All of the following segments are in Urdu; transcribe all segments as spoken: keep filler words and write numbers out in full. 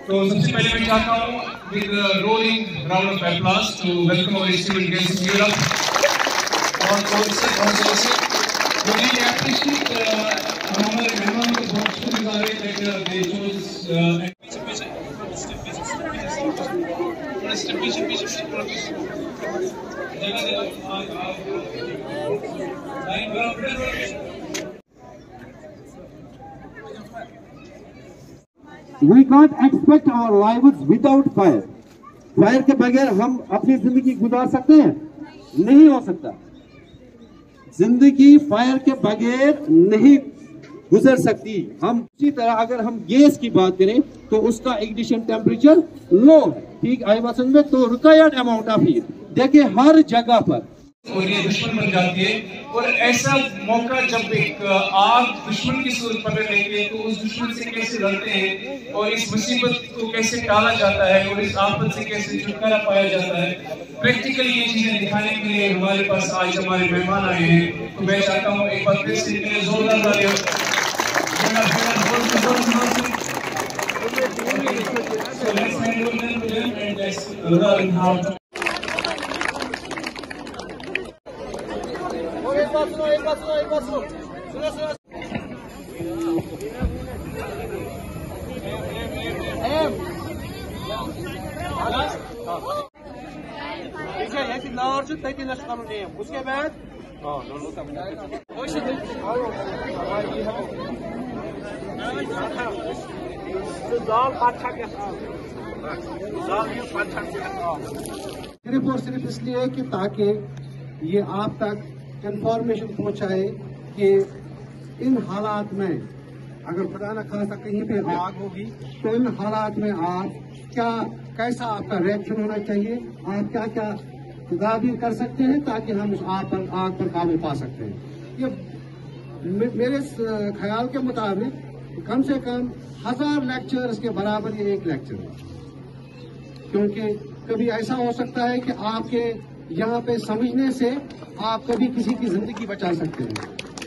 تو سب سے پہلے میں چاہتا ہوں with a rolling round of applause to welcome our esteemed guests in Europe. اور کون سے کون سے سے تو really appreciate ہمارے مہمان کو بہت شکر گزار ہے کہ they chose step by step We can't expect our lives without fire. Fire کے بغیر ہم اپنی زندگی گزار سکتے ہیں؟ نہیں ہو سکتا. زندگی فائر کے بغیر نہیں گزر سکتی. ہم اسی طرح اگر ہم گیس کی بات کریں تو اس کا اگنیشن ٹیمپریچر لو ہے. ٹھیک آئی بات سمجھ میں؟ تو ریکوائرڈ اماؤنٹ آف ہیٹ دیکھیں ہر جگہ پر اور یہ دشمن بن جاتی ہے. اور ایسا موقع جب ایک آگ دشمن کی صورت پکڑ لیتی ہے تو اس دشمن سے کیسے لڑتے ہیں اور اس مصیبت کو کیسے ٹالا جاتا ہے اور اس آفت سے کیسے چھٹکارا پایا جاتا ہے. پریکٹیکلی یہ چیزیں دکھانے کے لیے ہمارے پاس آج ہمارے مہمان آئے ہیں. تو میں چاہتا ہوں ایک بار پھر سے ان کے لیے زوردار تالیاں. So let's hand over them to them and let's learn how to اس کے بعد صرف اور صرف اس لیے کہ تاکہ یہ آپ تک انفارمیشن پہنچائے کہ ان حالات میں اگر خدا نہ خاصہ کہیں پہ آگ ہوگی تو ان حالات میں آپ کیا کیسا آپ کا ریئیکشن ہونا چاہیے, آپ کیا کیا تدابیر کر سکتے ہیں تاکہ ہم اس آگ پر آگ پر قابو پا سکتے ہیں. یہ میرے خیال کے مطابق کم سے کم ہزار لیکچرز کے برابر یہ ایک لیکچر ہے, کیونکہ کبھی ایسا ہو سکتا ہے کہ آپ کے یہاں پہ سمجھنے سے آپ کبھی کسی کی زندگی بچا سکتے ہیں.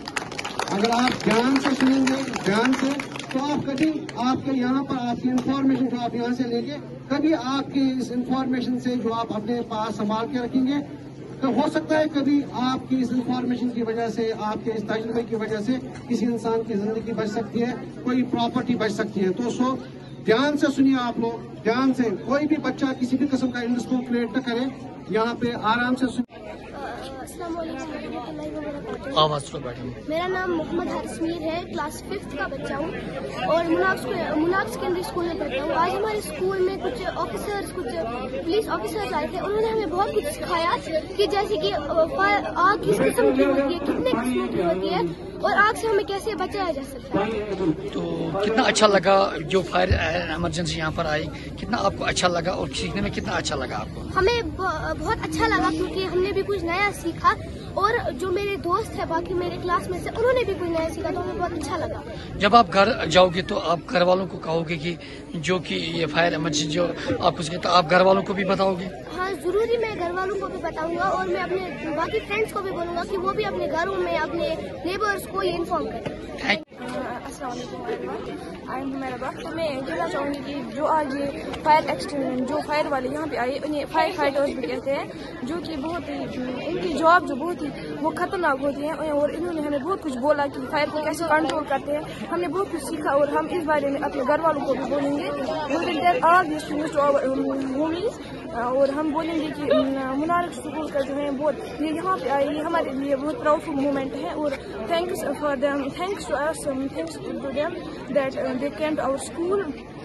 اگر آپ دھیان سے سنیں گے دھیان سے تو آپ کبھی آپ کے یہاں پر آپ کی انفارمیشن جو آپ یہاں سے لیں گے کبھی آپ کی اس انفارمیشن سے جو آپ اپنے پاس سنبھال کے رکھیں گے تو ہو سکتا ہے کبھی آپ کی اس انفارمیشن کی وجہ سے آپ کے اس تجربے کی وجہ سے کسی انسان کی زندگی بچ سکتی ہے, کوئی پراپرٹی بچ سکتی ہے. تو سو دھیان سے سنیے آپ لوگ, دھیان سے. کوئی بھی بچہ کسی بھی قسم کا انڈسکو کریٹ نہ کرے, یہاں پہ آرام سے سنیے. السلام علیکم ورحمۃ اللہ وبرکاتہ. میرا نام محمد حارث میر ہے, کلاس ففتھ کا بچہ ہوں اور مناک سیکنڈری اسکول میں پڑھتا ہوں. آج ہمارے اسکول میں کچھ آفیسرز کچھ پولیس آفیسرز آئے تھے. انہوں نے ہمیں بہت کچھ سکھایا کہ جیسے کہ آگ کس قسم کی ہوتی ہے, کتنے قسموں کی ہوتی ہے اور آگ سے ہمیں کیسے بچایا جا سکتا ہے. تو کتنا اچھا لگا جو فائر ایمرجنسی یہاں پر آئی, کتنا آپ کو اچھا لگا اور سیکھنے میں کتنا اچھا لگا آپ کو؟ ہمیں بہت اچھا لگا کیونکہ ہم نے بھی کچھ نیا سیکھا اور جو میرے دوست ہیں باقی میرے کلاس میں سے انہوں نے بھی کچھ نیا سیکھا تو ہمیں بہت اچھا لگا. جب آپ گھر جاؤ گے تو آپ گھر والوں کو کہو گے کہ جو کہ یہ فائر ایمرجنسی جو آپ کو تو آپ گھر والوں کو بھی بتاؤ گے؟ ہاں ضروری, میں گھر والوں کو بھی بتاؤں گا اور میں اپنے باقی فرینڈس کو بھی بولوں گا کہ وہ بھی اپنے گھروں میں اپنے نیبرس کو یہ انفارم کریں. السلام علیکم آئی ایم میرا بات. تو میں کہنا چاہوں گی کہ جو آج یہ فائر ایکسٹینشن جو فائر والے یہاں پہ آئے انہیں فائر فائٹرز بھی کہتے ہیں, جو کہ بہت ہی ان کی جاب جو بہت ہی وہ خطرناک ہوتی ہے اور انہوں نے ہمیں بہت کچھ بولا کہ فائر کو کیسے کنٹرول کرتے ہیں. ہم نے بہت کچھ سیکھا اور ہم اس بارے میں اپنے گھر والوں کو بھی بولیں گے. اور ہم بولیں گے کہ منارک اسکول کا جو ہے بہت یہ یہاں پہ آئے یہ ہمارے لیے بہت پراؤڈ مومنٹ ہے اور thanks for them thanks to us thanks to them that they came to our school